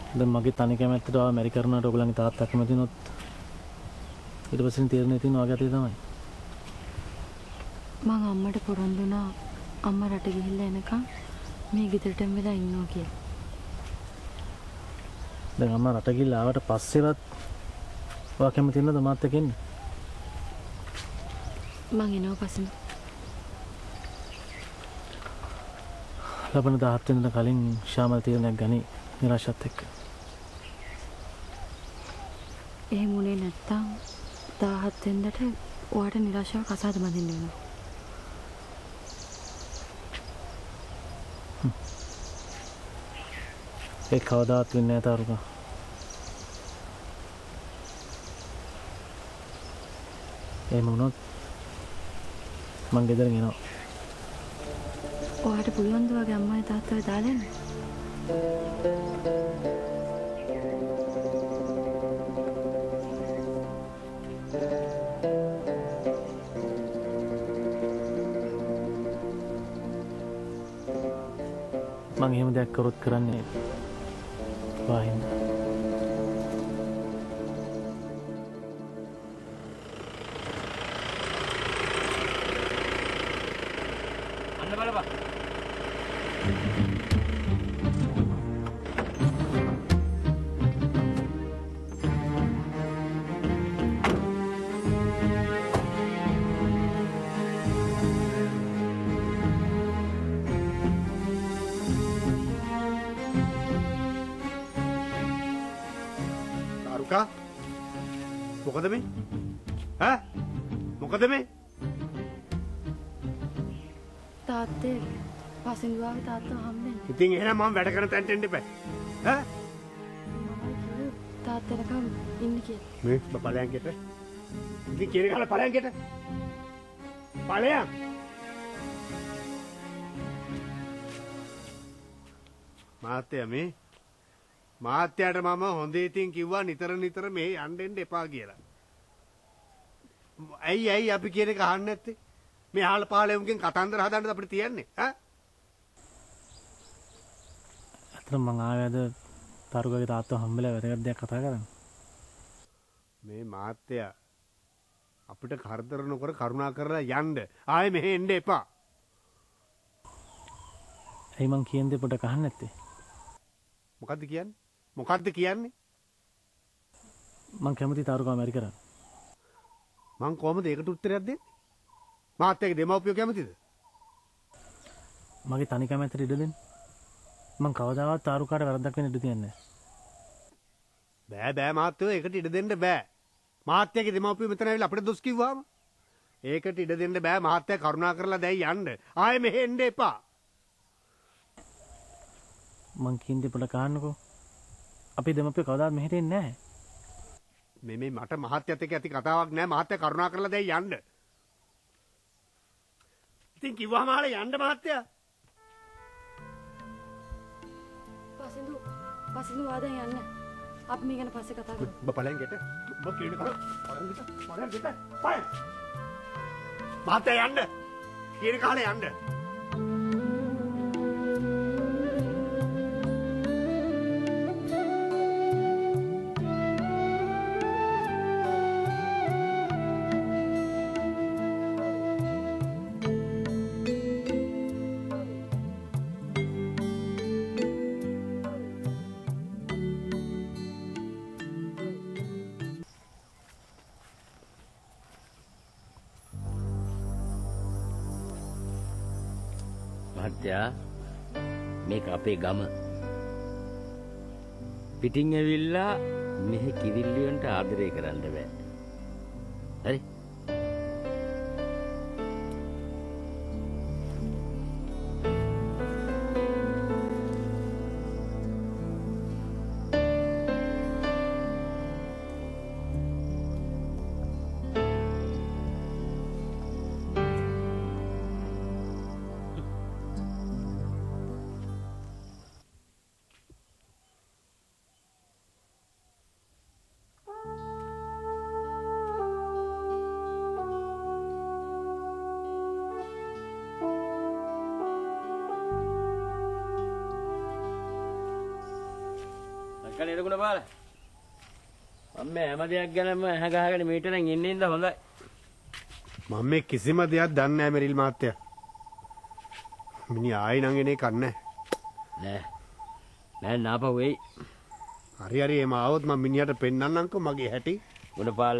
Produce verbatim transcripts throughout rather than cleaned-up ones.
දැන් මගේ තනි කැමැත්තට ආව මැරි කරුණාට ඔයගොල්ලන්ගේ තාත්තා කැමති නොත් ඊට පස්සේ තීරණය තියෙන ඔයගේ අතේ තමයි. මං අම්මට පොරොන්දු වුණා අම්මා රට ගිහිල්ලා එනකම් මේ ගෙදරටම වෙලා ඉන්නවා කියලා. දැන් අම්මා රට ගිහිල්ලා ආවට පස්සේවත් ඔයා කැමති නැද්ද මාත් එක්ක එන්න? මං එනවා පස්සේ. ලබන දහහත් වෙනිදා කලින් ශාමල් තීරණයක් ගනි නිරාශත් එක්ක. එහෙම උනේ නැත්තම් දහහත් වෙනිදාට ඔයාට නිරාශාව කසාද බඳින්න වෙනවා. ඒ කවදාවත් වෙන්නේ නැහැ තාරුකා. එහෙම වුණොත් මං ගෙදරින් එනවා. ඔයාට පුළුවන් ද වගේ අම්මයි තාත්තයි දාලා එන්න? මං එහෙම දෙයක් කරොත් කරන්නේ වාහින්ද. අන්න බලපන්. මොකද මේ? ඈ? මොකද මේ? තාත්තේ පසින්දුවාගේ තාත්තා හම්බෙන්නේ. ඉතින් එහෙනම් මම වැඩ කරන තැනට එන්න එපා. ඈ? තාත්තලකම් ඉන්න කියලා. මේ බලයන් ගෙට. ඉතින් කියන කාලේ බලයන් ගෙට. බලයන්. මාත්‍යා මේ මාත්‍යාට මම හොඳ ඉතින් කිව්වා නිතර නිතර මේ යන්න එන්න එපා කියලා. ඇයි ඇයි අපි කියන එක අහන්නේ නැත්තේ? මේ ආල පහලෙමුගෙන් කතන්දර හදන්නද අපිට තියන්නේ? ඈ? අතන මං ආවේද තරුගගේ තාත්තා හම්බෙලා වැදගත් දෙයක් කතා කරන්න. මේ මාත්‍යා අපිට කරදර නොකර කරුණා කරලා යන්න. ආයේ මෙහෙ එන්න එපා. ඇයි මං කියන දේ පොඩ්ඩක් අහන්න නැත්තේ? මොකද්ද කියන්නේ? මොකද්ද කියන්නේ? මං කැමති තාරුකා මැරි කරන්න. මං කොහමද ඒකට උත්තරයක් දෙන්නේ? මාත් එක්ක දෙමව්පියෝ කැමතිද? මගේ තනි කැමැත්තට ඉඩ දෙන්න. මං කවදාවත් තාරුකාට වැරද්දක් වෙන්න ඉඩ තියන්නේ නැහැ. බෑ බෑ මාත්‍යෝ ඒකට ඉඩ දෙන්න බෑ. මාත් එක්ක දෙමව්පියෝ මෙතන ඇවිල්ලා අපිට දොස් කිව්වාම ඒකට ඉඩ දෙන්න බෑ. මාත්‍යා කරුණා කරලා දැන් යන්න. ආයේ මෙහෙ එන්න එපා. මං කියන දේ පොඩ්ඩක් අහන්නකෝ. අපි දෙමව්පියෝ කවදාවත් මෙහෙට එන්නේ නැහැ. මේ මේ මට මහත්යත් එක්ක ඇති කතාවක් නෑ. මහත්ය කරුණා කරලා දැන් යන්න. ඉතින් කිව්වම ආල යන්න මහත්ය. පසින්දු පසින්දු ආදෙන් යන්න. අපි මේ ගැන පස්සේ කතා කරමු. ඔබ පලෙන් ගෙට. ඔබ කීන කර. පලෙන් ගෙට. පලෙන් ගෙට. පය. මහත්ය යන්න. කීන කාලේ යන්න. මහත්තයා මේක අපේ ගම. පිටින් ඇවිල්ලා මෙහි කිරිල්ලියන්ට ආදරය කරන්න බෑ. හරි? කනේ දුන බාල. මම මේ හැම දෙයක් ගැනම ඇහ ගහගෙන මීටරෙන් ඉන්න ඉඳ හොඳයි. මම මේ කිසිම දෙයක් දන්නේ නැහැ මෙරිල් මහත්තයා. මිනිහ ආයි නම් එනේ කන්නේ නෑ. නෑ නාපහුව වෙයි. හරි හරි එම ආවොත් මම මිනිහට පෙන්නන්නම්කෝ මගේ හැටි. ගුණපාල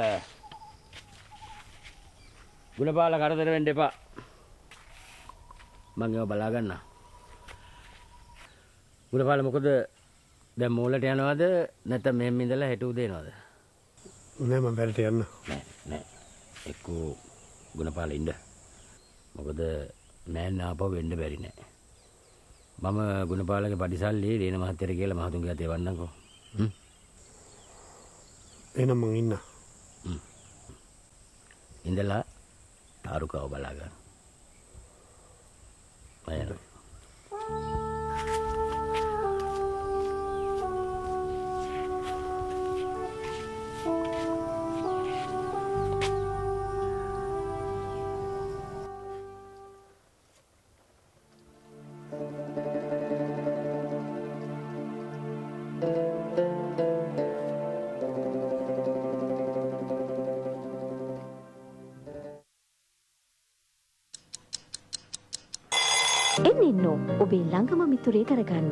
ගුණපාල කරදර වෙන්න එපා. මම ඒව බලා ගන්නවා. ගුණපාල මොකද දැන් මූලට යනවද නැත්නම් මෙහෙම ඉඳලා හෙට උදේ එනවද? නෑ මම වැඩට යන්න. නෑ නෑ. එක්කෝ ගුණපාල ඉන්න. මොකද මෑන් ආපහු වෙන්න බැරි නෑ. මම ගුණපාලගේ පඩිසල්ලි රේන මහත්තයට කියලා මහතුන්ගේ අතේ වන්නම්කෝ. හ්ම්. එහෙනම් මං ඉන්න. හ්ම්. ඉඳලා තාරුකාව බලා ගන්න. මම එන්නෙන්නෝ ඔබේ ළඟම මිතුරේ කරගන්න.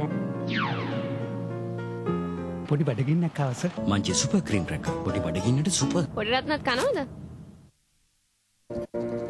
පොඩි බඩගින්නක් ආවස. මංචි සුපර් ක්‍රීම් රැක. පොඩි බඩගින්නට සුපර්. පොඩි රත්නත් කනවද?